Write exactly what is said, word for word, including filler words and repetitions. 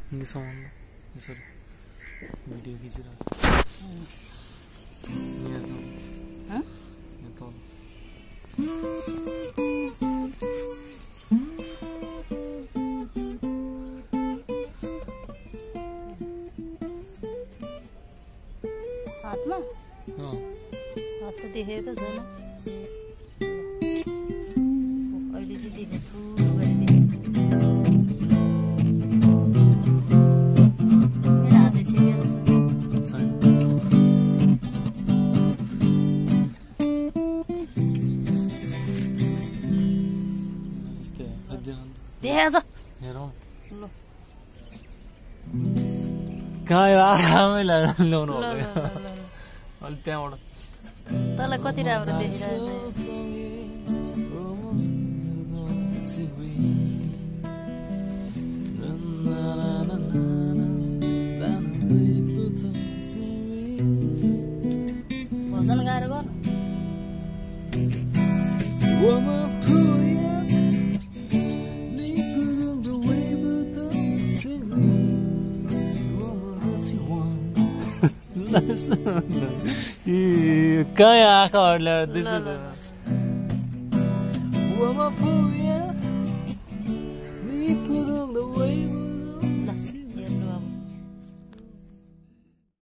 निसाउनु यसरी भिडियो खिचिरहेको छ यहाँ छ ह यहाँ त हातमा अ हात त देखेको त छैन अहिले चाहिँ देखे ठुलो गरी देखे मेरो हातले चाहिँ छैन यस्तै हो देखेको छ हेरौँ ल कहाँ आरामै ल्याउनु ल ल होला ल ल अलि त्यहाँबाट तँलाई कति राम्रो देखिरहेको छ भजन गाएर गर कहाँ आँखाहरू ल्याएर दुई दुई